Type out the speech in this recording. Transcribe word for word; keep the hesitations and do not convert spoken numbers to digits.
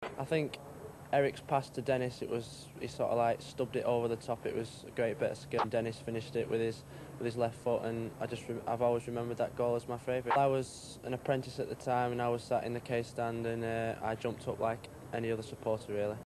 I think Eric's pass to Dennis, it was he sort of like stubbed it over the top. It was a great bit of skill. Dennis finished it with his with his left foot, and I just I've always remembered that goal as my favourite. I was an apprentice at the time, and I was sat in the K stand, and uh, I jumped up like any other supporter really.